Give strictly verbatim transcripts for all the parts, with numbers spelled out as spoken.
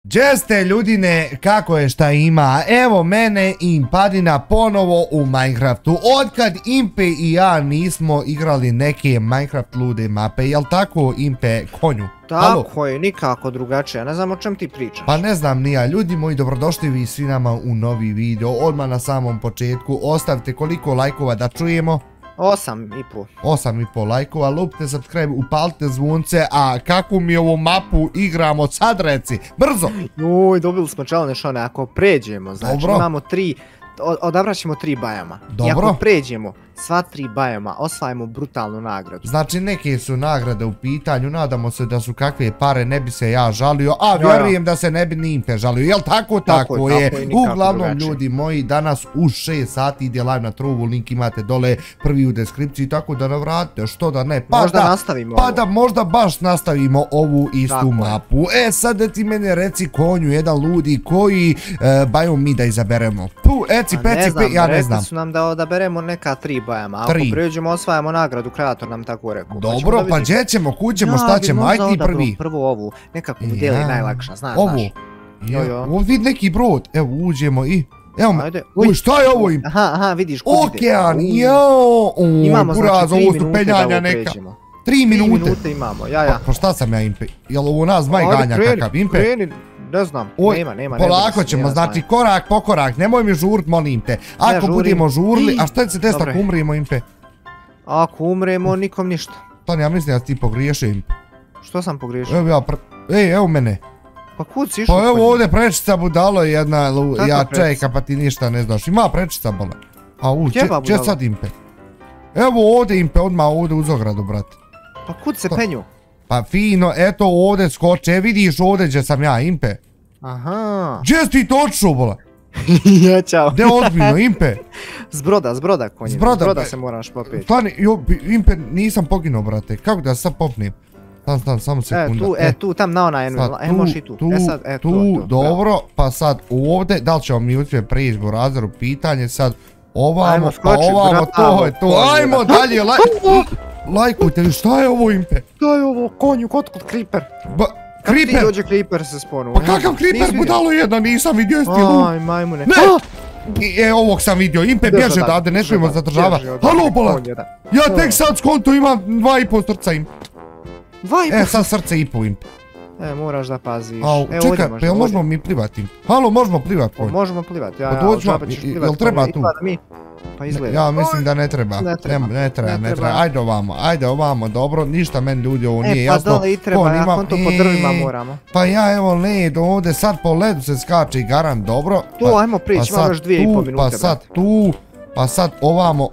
Gdje ste ljudine, kako je šta ima? Evo mene i Impadina ponovo u Minecraftu. Otkad Impe i ja nismo igrali neke Minecraft lude mape, jel tako Impe konju? Tako je, nikako drugačije, ne znam o čem ti pričaš. Pa ne znam ni ja, ljudi moji, dobrodošli vi svi nama u novi video. Odmah na samom početku ostavite koliko lajkova da čujemo. Osam i po. Osam i po lajkova, lupite subscribe, upalite zvonce, a kakvu mi ovu mapu igramo sad reci, brzo! Uj, dobili smo challenge one, ako pređemo, znači Dobro. imamo tri, odabrat ćemo tri bajama. Dobro. I ako pređemo sva tri bajama, osvajamo brutalnu nagradu. Znači neke su nagrade u pitanju, nadamo se da su kakve pare, ne bi se ja žalio, a vjerujem da se ne bi ni Impe žalio, jel tako? Tako je, uglavnom ljudi moji, danas u šest sati ide live na Trovu, link imate dole, prvi u deskripciji, tako da navratite, što da ne, pa možda da, nastavimo pa da možda baš nastavimo ovu istu mapu. E sad da ti mene reci konju, jedan ludi, koji bajom mi da izaberemo? Tu, eci, peci, pe, ja ne znam. Rekli su nam da odaberemo neka tri bajama, ako pređemo osvajamo nagradu, kreator nam tako rekao. Dobro, pa gdje ćemo, kud ćemo, šta ćemo, aj ti prvi. Prvo ovu, nekako mi deli najlakša, znaš, ovu. znaš. Ovo vidi neki brod, evo uđemo i... Evo, uj, šta je ovo im? Aha, aha, vidiš kud ide. Okean, jao, imamo znači tri minute da ovo neka. pređemo. Tri minute? Tri minute imamo, ja, ja. Pa šta sam ja Impe? Jel ovo nas zmaj ganja kakav Impe? Kreni, ne znam, nema, nema. Polako ćemo, znači korak po korak, nemoj mi žurit, molim te. Ako budemo žurili, a šta će se desiti ako umrijemo Impe? Ako umremo, nikom ništa. Tani, ja mislim da ti pogriješio Impe. Što sam pogriješio? Evo ja, ej, evo mene. Pa kud si išao? Pa evo ovdje prečica budalo je jedna, ja čeka pa ti ništa ne znaš. Ima prečica bola. A u, gdje sad Impe? Evo ovdje Impe, odmah ovdje uz ogradu, brate. Pa kud se penju? Pa fino, eto ovdje skoče, vidiš ovdje gdje sam ja, Impe. Aha. Gdje si ti točno, bola? Ja, čao. Gdje ozbiljno, Impe? S broda, s broda konje. S broda se moraš popeti. Stani, Impe, nisam poginuo, brate. Kako da se sad popnem? Stan, stan, samo sekunda. E, tu, e, tu, tam na ona jednu, e, možeš i tu. Tu, e, sad, e, tu, tu, dobro, pa sad ovdje, da li ćemo mi uspjeti prijeći Burazeru, pitanje sad, ovamo, pa ovamo, to je to, ajmo dalje, laj... Lajkujte, šta je ovo Impe? Šta je ovo, konju, kod kod Creeper? Ba, Creeper? Kako ti dođe Creeper se sponu? Pa kakav Creeper, budalo jedna, nisam vidio, jesi ti lud? Aj, majmune. Ne! E, ovog sam vidio, Impe bježe dade, ne smijemo zadržava. Halo, bola! Ja tek sad skonto imam dva i po srca Impe. Dva i po? E, sad srce i po Impe. E, moraš da paziš. Čekaj, pa jel možemo mi plivati Impe? Halo, možemo plivati konj? Možemo plivati, ja, ja, džaba ćeš plivati. Jel treba tu? Pa izgleda. Ja mislim da ne treba. Ne treba, ne treba, ne treba. Ajde ovamo, ajde ovamo, dobro, ništa meni ljudi ovo nije jasno. E, pa dole i treba, ja konto po drvima moramo. Pa ja evo led ovdje, sad po ledu se skače i garan, dobro. Tu, ajmo prići, imamo još dvije i pol minute. Pa sad tu, pa sad ovamo.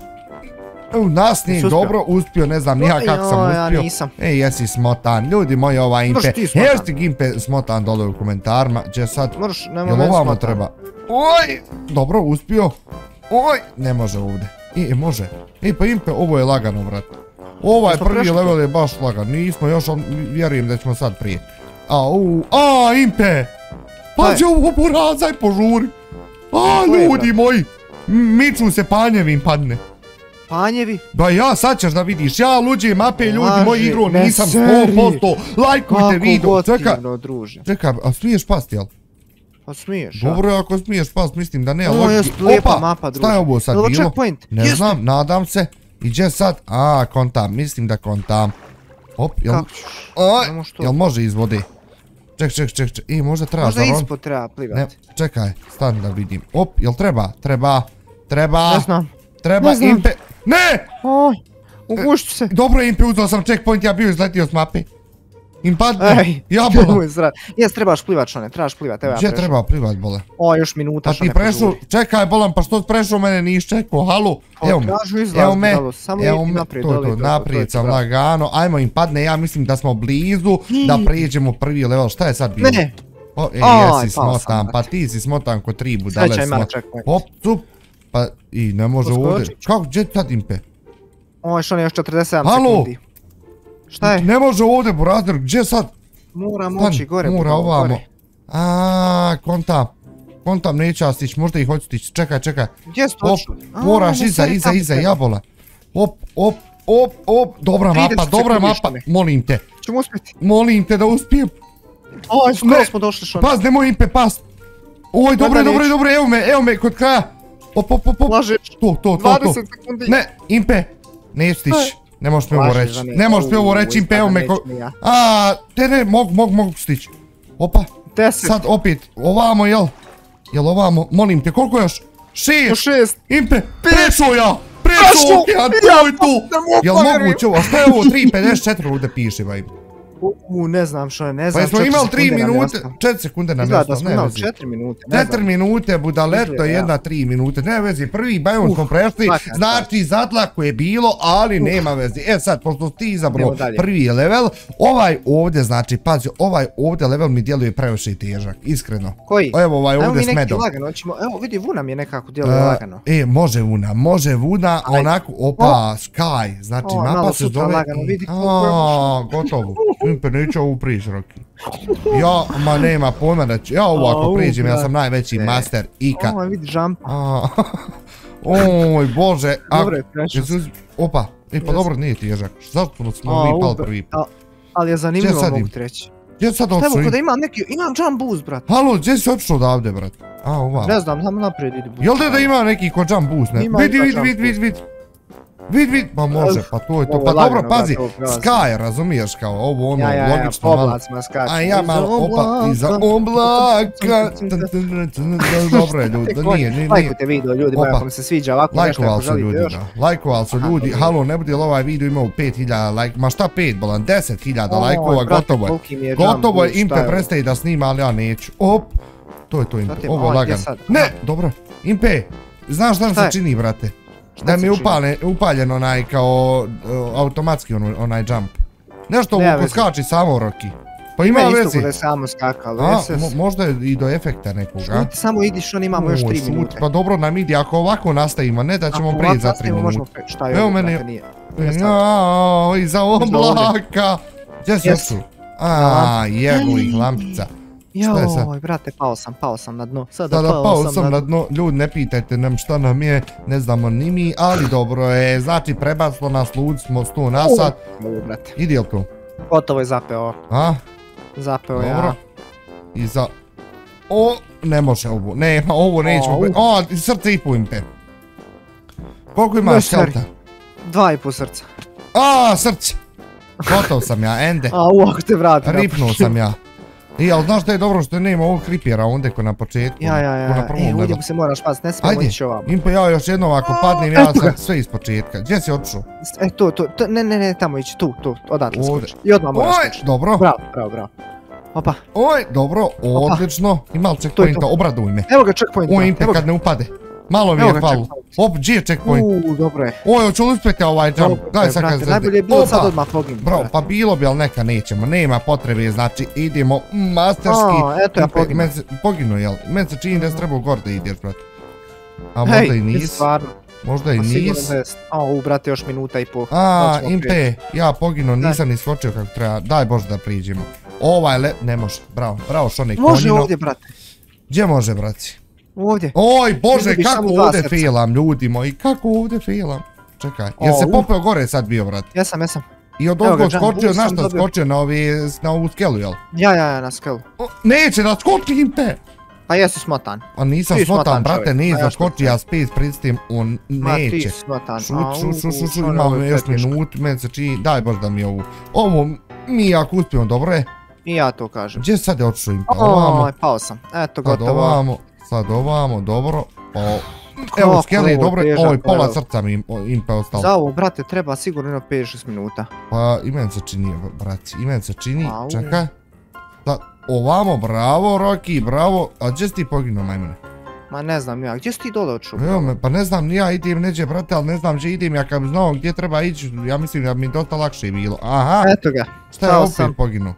Na snijeg, dobro, uspio, ne znam nija kako sam uspio. Ja nisam. Ej, jesi smotan, ljudi moji ova Impe. Hashtag Impe smotan dole u komentarima, gdje sad, jel ovamo treba? Oj, dobro, uspio. Oj, ne može ovdje. I, može. I pa Impe, ovo je lagano, vrat. Ovaj prvi level je baš lagan, nismo još, vjerujem da ćemo sad prije. A, u, a, Impe! Pađe ovo porazaj, požuri. A, ljudi moji, miču se panjevi im padne. Panjevi? Da ja, sad ćeš da vidiš, ja luđe mape ljudi, moj igru nisam sto posto, lajkujte video, čekaj, čekaj, a smiješ pasti, jel? Pa smiješ, dobro, ako smiješ past, mislim da ne, ali opa, šta je ovo sad bilo? Ne znam, nadam se, i gdje sad, a, kontam, mislim da kontam. Op, jel može iz vode? Ček, ček, ček, ček, i možda treba zaron. Možda ispod treba plivati. Čekaj, stani da vidim, op, jel treba, treba, treba, ne znam, treba Impe, ne! Oj, ugušću se. Dobro Impe, uzao sam checkpoint, ja bio izletio s mape. Impadne, jabola. Jes, trebaš plivat što ne, trebaš plivat, evo ja prešao. Gdje treba plivat, bole? O, još minuta što ne požuri. A ti prešao, čekaj bolan, pa što prešao mene nisi čekao, halo? Evo me, evo me, evo me, to je to, naprijed sam lagano, ajmo Impadne, ja mislim da smo blizu, da prijeđemo prvi level, šta je sad bilo? Ne. O, ej, jesi smotan, pa ti si smotan ko tri budale smotan. Hop, cup, pa i ne može ovdje, kako, gdje sad Impe? O, još on je još četrdeset sedam sekundi. Šta je? Ne može ovdje, Burazer, gdje sad? Mora moći gore. Mora ovamo. Aaaa, kontam. Kontam, neće ja stići, možda i hoću stići. Čekaj, čekaj. Gdje si točno? Moraš iza, iza, iza, jabola. Op, op, op, op. Dobra mapa, dobra mapa. Molim te. Čemo uspjeti? Molim te da uspijem. Oj, skoro smo došli što... Paz, nemoj Impe, paz. Oj, dobro, dobro, dobro, evo me, evo me, kod kraja. Op, op, op, op. Lažeš. To, to, to, to. dvadeset sekundi. Ne, Impe, ne stići. Ne možeš mi ovo reći, ne možeš mi ovo reći, Impe, evo me ko... Aaa, te ne, mogu, mogu, mogu stići. Opa, sad opet, ovamo, jel? Jel ovamo, molim te, koliko još? Šest! Šest! Impe, prešao ja! Prešao okean, to je to! Jel moguće ovo, šta je ovo, tri pedeset četiri ovdje piše, ba Impe? Uuu, ne znam što je, ne Pa znam, jesmo imali tri minute, četiri sekunde na mjesto, ne vezi. Izgleda da smo imali četiri minute, ne znam. četiri minute, budaleto, jedna, tri minute, ne vezi, prvi bajon smo prešli, znači zadlako je bilo, ali nema vezi. E sad, pošto ti izabrao prvi level, ovaj ovdje, znači, pazi, ovaj ovdje level mi djeluje previše težak, iskreno. Koji? Evo ovaj ovdje s medom. Evo vidi, Vuna mi je nekako djeluje lagano. E, može Vuna, može Vuna, onako, opa, Sky, znači mapa se zove... Aaaa, gotovo. Impe, neću ovu prići, Roki. Ja, ma nema pojma da ću, ja ovako priđem, ja sam najveći master ikad. Ovo, vidi jump. Oj, bože. Dobro je prešao. Opa, e pa dobro, nije težak. Zašto smo mi pali prvi put? Ali je zanimljivo mogu ti reći. Gdje sad odšao? Evo, kada imam neki, imam jump boost, brat. Halo, gdje si odšao odavde, brat? A, ova. Ne znam, samo naprijed idi boost. Jel da ima neki ko jump boost, ne? Vidi, vidi, vidi, vidi, vidi. Vid, vid, pa može, pa to je to, pa dobro, pazi, Sky, razumiješ kao ovo ono, logično malo. A ja malo, opa, iza oblaka, dobro je ljudi, nije, nije. Lajkujte video ljudi, ako mi se sviđa ovako nešto, ako želite još. Lajkovali su ljudi, halo, ne bude li ovaj video imao pet hiljada lajkova, ma šta pet, bolan, deset hiljada lajkova, gotovo je. Gotovo je, Impe prestaje da snima, ali ja neću, op, to je to Impe, ovo je lagano. Ne, dobro, Impe, znaš šta se čini, brate? Da mi je upaljen onaj kao automatski onaj jump. Nešto ovo ko skači samo, Roki. Pa ima vezi. Ne isto da je samo skakalo. Možda je i do efekta nekoga. Šuti, samo idiš, on imamo još tri minute. Pa dobro nam idi, ako ovako nastavimo, ne da ćemo prijeći za tri minute. Šta je ovo, brate, nije. Jaaa, iza oblaka. Gdje si ošu? Aaaa, jebu ih, lampica. Joj, brate, pao sam, pao sam na dno. Sada pao sam na dno. Ljudi, ne pitajte nam šta nam je, ne znamo ni mi, ali dobro je. Znači, prebacilo nas, lud smo sto na sat. Idi li to? Gotovo je zapeo. A? Zapeo ja. Dobro. I za... O, ne može ovo, nema, ovo nećemo... O, srce i po Impe. Koliko imaš helta? Dva i po srca. A, srce. Gotov sam ja, ende. A, uako te vratim. Ripnuo sam ja. I, ali znaš da je dobro što nema ovog kripjera onda ko na početku. Ja, ja, ja, e, ovdje se moraš past, ne smijemo ići ovamo. Impe, ja još jednom ako padnem, ja sam sve iz početka. Gdje si otišao? E, to, to, ne, ne, ne, tamo ići, tu, tu, odatle skoči. I odmah moraš skočiti. Dobro. Bravo, bravo, bravo. Opa. Oj, dobro, odlično. Ima li checkpointa, obraduj me. Evo ga checkpointa. Oj, Impe, kad ne upade. Malo mi je palo. Op, gdje je checkpoint? Uuu, dobro je. Oj, hoću li uspjeti ovaj jump? Daj sad kad zrede. Najbolje je bilo sad odmah poginuti. Bravo, pa bilo bi, ali neka nećemo. Nema potrebe, znači idemo masterski. A, eto ja poginu. Poginu, jel? Meni se čini da se treba u gore da ideš, brate. A možda i nis. Možda i nis. A, u, brate, još minuta i po. A, Impe, ja poginu, nisam ni skočio kako treba. Daj Bože da priđemo. Ovaj le... Ne može, bravo, bravo Šonik konjino. Može ovdje, brate. Gdje može, braci? Ovdje. Oj, Bože, kako ovdje failam, ljudi moji, kako ovdje failam. Čekaj, jer se popeo gore sad bio, brat? Jesam, jesam. I od ovog skočio, znaš što skočio na ovu skelu, jel? Ja, ja, ja, na skelu. Neće da skoči, Impe! A jesi smotan. A nisam smotan, brate, nije da skoči, ja space pristim, on neće. Ma ti smotan. Šut, šut, šut, šut, šut, imamo još minut, meni se čini, daj Bože da mi ovu. Ovo, mi ako uspijemo, dobro je? I ja to kažem. Gdje sad je otišao Impe? Ovamo. Oj, pao sam, eto gotovo. Sad ovamo, sad ovamo, dobro. Evo skeli, dobro, ovo je pola srca mi Impe ostalo. Za ovo, brate, treba sigurno jedno pet šest minuta. Pa i meni se čini, braci, i meni se čini, čekaj. Ovamo, bravo Roki, bravo, a gdje si ti poginuo, majmune? Ma ne znam ja, gdje si ti dole očuo? Evo me, pa ne znam, ja idem neđe, brate, ali ne znam gdje idem, ja kad bi znao gdje treba ići, ja mislim da bi mi dosta lakše bilo. Aha, eto ga, šta je opet poginuo?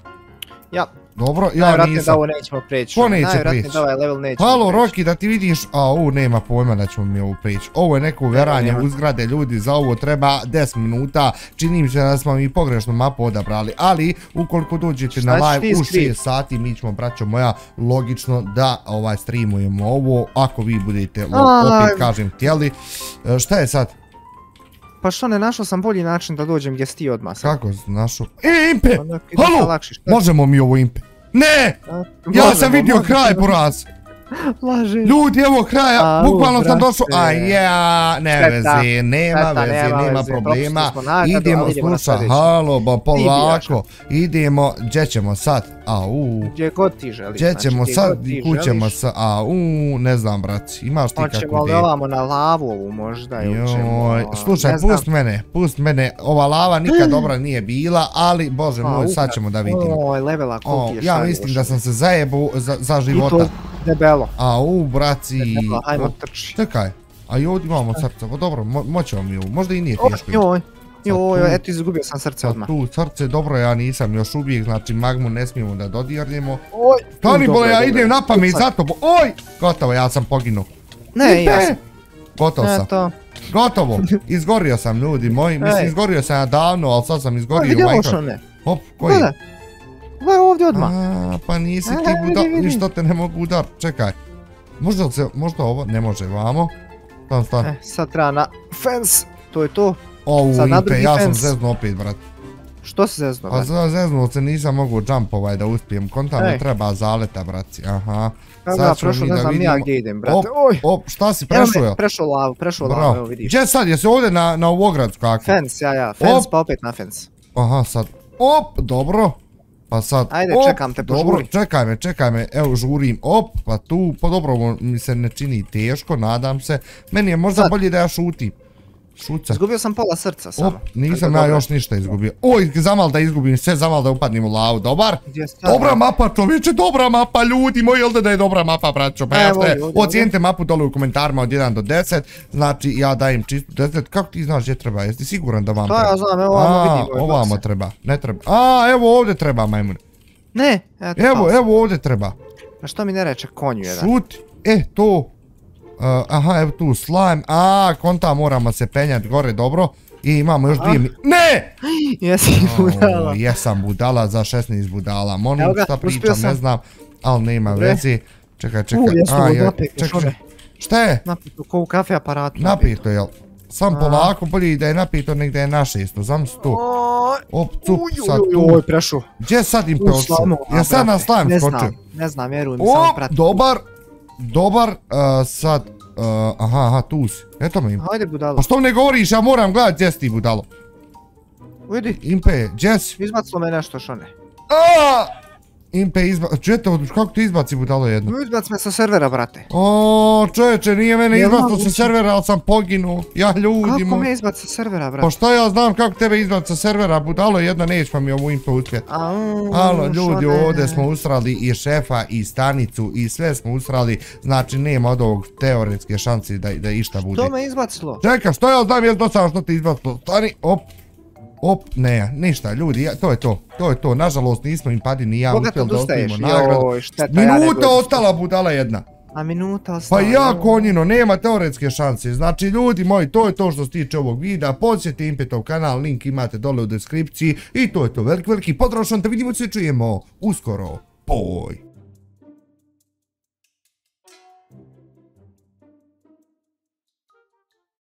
Ja. Dobro, ja nisam. Najvratnije da ovo nećemo preći. Ko neće preći? Najvratnije da ovaj level nećemo Halo, Roki, da ti vidiš, a ovo nema pojma da ćemo mi ovo preći. Ovo je neko uveranje u zgrade, ljudi, za ovo treba deset minuta. Čini mi se da smo mi pogrešnu mapu odabrali, ali ukoliko dođete na live u šest sati, mi ćemo, braćo moja, logično da ovaj streamujemo ovo, ako vi budete, opet kažem, htjeli. Šta je sad? Pa što ne, našao sam bolji način da dođem gdje si ti odmah sad. Kako si našao? E, Impe! Halo! Možemo mi ovo, Impe. Ne! Ja sam vidio kraj, poraz. Lažem. Ljudi, evo kraja, bukvalno sam došao, a ja, ne vezi, nema vezi, nema problema, idemo sluša, halo, ba polako, idemo, gdje ćemo sad, au, gdje god ti želiš, gdje ćemo sad, kućemo sad, au, ne znam braci, imaš ti kako gdje? Hoćemo li ovamo na lavu ovu možda, ili ćemo, slušaj, pust mene, pust mene, ova lava nikad dobra nije bila, ali bože moj, sad ćemo da vidimo. Oj, levela kukije, ja mislim da sam se zajebu za života. Debelo. Au, braci. Debelo, hajmo trči. Čekaj, a i ovdje imamo srce, pa dobro, moćemo mi ovu, možda i nije teško. Joj, joj, eto izgubio sam srce odmah. Tu srce, dobro, ja nisam još uvijek, znači magmu ne smijemo da dodirnemo. Oj, stani bole, ja idem na pamet, zato, oj, gotovo, ja sam poginuo. Ne, ja sam. Gotov sam. Gotovo, izgorio sam ljudi moji, mislim izgorio sam ja davno, ali sad sam izgorio u Minecraft. Hop, koji? Gledaj ovdje odmah. Pa nisi ti budal, ništa te ne mogu udar, čekaj. Možda se, možda ovo, ne može, vamo. Stan, stan. E, sad treba na fence, to je to. Ovu, Impe, ja sam zeznuo opet, brat. Što si zeznuo, brat? Pa zeznuo se, nisam mogu jump ovaj da uspijem, konta mi treba zaleta, braci, aha. Sad ćemo mi da vidimo. Ja gdje idem, brate, oj. Op, šta si prešao, jel? Prešao lavu, prešao lavu, evo vidiš. Gdje sad, jesi ovdje na ovu ogradu kako? Fence, ja, ja, fence pa opet na fence. Aha, sad, op, dobro. Pa sad, ajde, čekam te, požuri. Dobro, čekaj me, čekaj me, evo žurim, op, pa tu, pa dobro mi se ne čini teško, nadam se. Meni je možda bolje da ja šutim. Šuca. Izgubio sam pola srca samo. Op, nisam ja još ništa izgubio. Oj, zamal da izgubim sve, zamal da upadnim u lavu, dobar? Dobra mapa, čovječe, dobra mapa, ljudi moji, jel da je dobra mapa, braćo? Pa ja što je, ocijenite mapu dole u komentarima od jedan do deset, znači ja dajem čistu deset, kako ti znaš gdje treba, jesi siguran da vam treba? To ja znam, evo ovamo vidim. Ovamo treba, ne treba, a evo ovdje treba majmun. Ne, evo, evo ovdje treba. A što mi ne reče konju jedan? Šuti, e, to. Aha, evo tu slime, aaa, konta moramo se penjati gore, dobro. I imamo još dvije mi... Ne! Jesi budala. Jesam budala za šesnaest budala, molim šta pričam, ne znam, ali nema vezi. Čekaj, čekaj, čekaj, šta je? Napito ko u kafe aparatu. Napito, jel? Sam polako, bolje da je napito nek da je na šesto, znam se tu. Op, cup, sad tu. Oj, prešu. Gdje sad im peoču? Ja sad na slime skoču. Ne znam, ne znam, vjeruj mi, samo pratim. Dobar. Dobar, sad, aha, aha, tu si, eto me Impe. Hajde budalo. Pa što ne govoriš, ja moram gledat gdje si ti budalo. Vidi. Impe, gdje si? Izbacilo me nešto što ne. Aaaa! Impe izbaci, čujete, kako ti izbaci budalo jedno? Izbaci me sa servera, brate. Oooo, čovječe, nije mene izbacilo sa servera, ali sam poginuo. Ja ljudi Kako me izbaci sa servera, brate? Pa što ja znam kako tebe izbaci sa servera, budalo jedna, neće pa mi ovu Impe uspjet. Alo, ljudi, ovdje smo usrali i šefa, i stanicu, i sve smo usrali. Znači, nema od ovog teoretske šansi da išta bude. Što me izbacilo? Čekaj, što ja znam, jes dostavno što ti izbacilo? Stani, op. Op, ne, ništa, ljudi, to je to, to je to, nažalost nismo im padi ni ja uspjeli da osvojimo nagradu. Minuta ostala budala jedna. A minuta ostala? Pa ja konjino, nema teoretske šanse, znači ljudi moji, to je to što se tiče ovog videa, posjetite Impetov kanal, link imate dole u deskripciji i to je to, veliki veliki pozdrav, da vidimo se čujemo uskoro, boj.